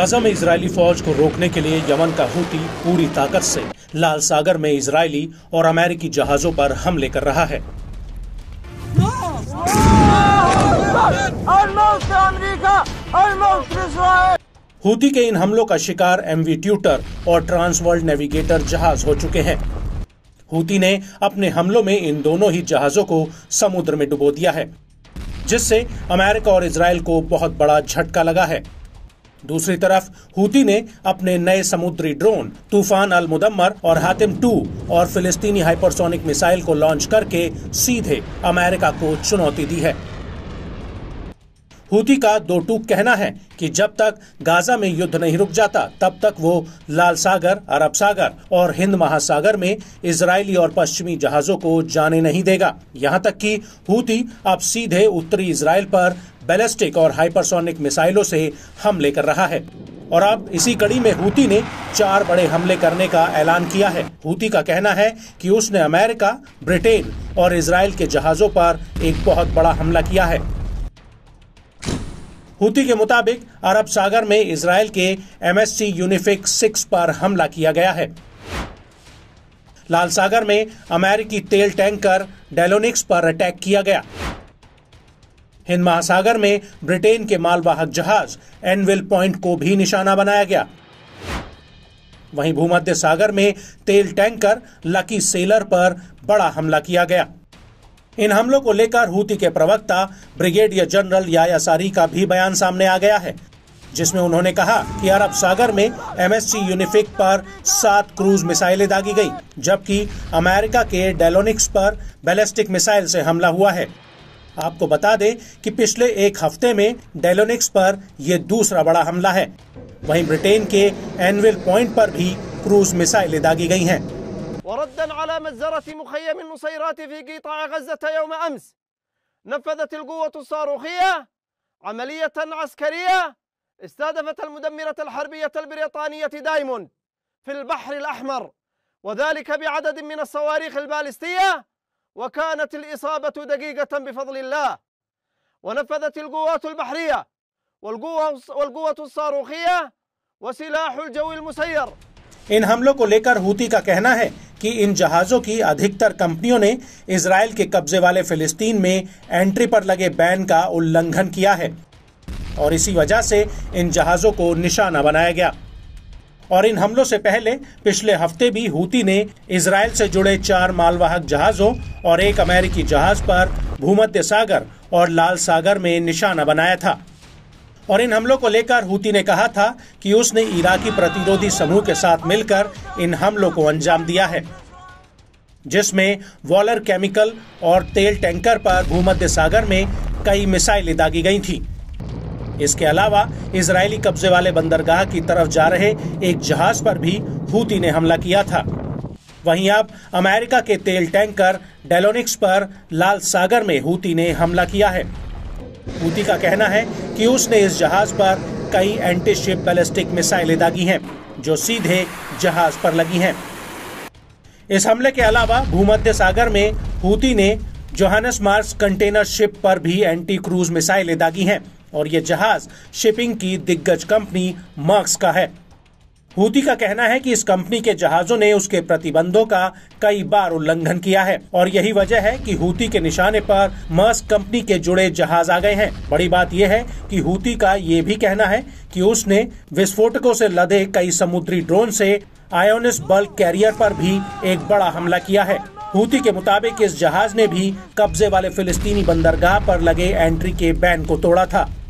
Gaza में Israeli फौज को रोकने के लिए यमन का हूती पूरी ताकत से लाल सागर में इजरायली और अमेरिकी जहाजों पर हमले कर रहा है। हूती के इन हमलों का शिकार MV ट्यूटर और ट्रांसवर्ल्ड नेविगेटर जहाज हो चुके हैं। हूती ने अपने हमलों में इन दोनों ही जहाजों को समुद्र में डुबो दिया है, जिससे अमेरिका और इजराइल को बहुत बड़ा झटका लगा है। दूसरी तरफ हूती ने अपने नए समुद्री ड्रोन तूफान अल मुदम्मर और हातिम 2 और फिलिस्तीनी हाइपरसोनिक मिसाइल को लॉन्च करके सीधे अमेरिका को चुनौती दी है। हूती का दो टूक कहना है कि जब तक गाजा में युद्ध नहीं रुक जाता तब तक वो लाल सागर, अरब सागर और हिंद महासागर में इजरायली और पश्चिमी जहाजों को जाने नहीं देगा। यहाँ तक कि हूती अब सीधे उत्तरी इजराइल पर बैलिस्टिक और हाइपरसोनिक मिसाइलों से हमले कर रहा है। और अब इसी कड़ी में हूती ने 4 बड़े हमले करने का ऐलान किया है। हूती का कहना है कि उसने अमेरिका, ब्रिटेन और इजराइल के जहाजों पर एक बहुत बड़ा हमला किया है। हूती के मुताबिक अरब सागर में इजराइल के MSC यूनिफिक 6 पर हमला किया गया है। लाल सागर में अमेरिकी तेल टैंकर डेलोनिक्स पर अटैक किया गया। हिंद महासागर में ब्रिटेन के मालवाहक जहाज एनविल पॉइंट को भी निशाना बनाया गया। वहीं भूमध्य सागर में तेल टैंकर लकी सेलर पर बड़ा हमला किया गया। इन हमलों को लेकर हूती के प्रवक्ता ब्रिगेडियर जनरल याह्या सारी का भी बयान सामने आ गया है, जिसमें उन्होंने कहा कि अरब सागर में MSC यूनिफिक पर 7 क्रूज मिसाइलें दागी गई, जबकि अमेरिका के डेलोनिक्स पर बैलिस्टिक मिसाइल से हमला हुआ है। आपको बता दें कि पिछले एक हफ्ते में डेलोनिक्स पर यह दूसरा बड़ा हमला है। वहीं ब्रिटेन के एनविल पॉइंट पर भी क्रूज मिसाइलें दागी गई हैं। وردا على مجزرة مخيم النصيرات في قطاع غزة يوم أمس، نفذت القوة الصاروخية عملية عسكرية استهدفت المدمرة الحربية البريطانية دايموند في البحر الأحمر، وذلك بعدد من الصواريخ البالستية، وكانت الإصابة دقيقة بفضل الله. ونفذت القوات البحرية والقوة الصاروخية وسلاح الجو المسير। इन हमलों को लेकर हूती का कहना है कि इन जहाजों की अधिकतर कंपनियों ने इजराइल के कब्जे वाले फिलिस्तीन में एंट्री पर लगे बैन का उल्लंघन किया है और इसी वजह से इन जहाजों को निशाना बनाया गया। और इन हमलों से पहले पिछले हफ्ते भी हूती ने इजराइल से जुड़े 4 मालवाहक जहाजों और एक अमेरिकी जहाज पर भूमध्य सागर और लाल सागर में निशाना बनाया था। और इन हमलों को लेकर हूती ने कहा था कि उसने इराकी प्रतिरोधी समूह के साथ मिलकर इन हमलों को अंजाम दिया है, जिसमें वॉलर केमिकल और तेल टैंकर पर भूमध्य सागर में कई मिसाइलें दागी गई थी। इसके अलावा इजरायली कब्जे वाले बंदरगाह की तरफ जा रहे एक जहाज पर भी हूती ने हमला किया था। वहीं अब अमेरिका के तेल टैंकर डेलोनिक्स पर लाल सागर में हूती ने हमला किया है। हूती का कहना है कि उसने इस जहाज पर कई एंटी शिप बैलिस्टिक मिसाइलें दागी हैं, जो सीधे जहाज पर लगी हैं। इस हमले के अलावा भूमध्य सागर में हूती ने जोहानसबर्ग कंटेनर शिप पर भी एंटी क्रूज मिसाइलें दागी हैं और ये जहाज शिपिंग की दिग्गज कंपनी मर्स्क का है। हूती का कहना है कि इस कंपनी के जहाजों ने उसके प्रतिबंधों का कई बार उल्लंघन किया है और यही वजह है कि हूती के निशाने पर मर्स्क कंपनी के जुड़े जहाज आ गए हैं। बड़ी बात यह है कि हूती का ये भी कहना है कि उसने विस्फोटकों से लदे कई समुद्री ड्रोन से आयोनिस बल्क कैरियर पर भी एक बड़ा हमला किया है। हूती के मुताबिक इस जहाज ने भी कब्जे वाले फिलिस्तीनी बंदरगाह पर लगे एंट्री के बैन को तोड़ा था।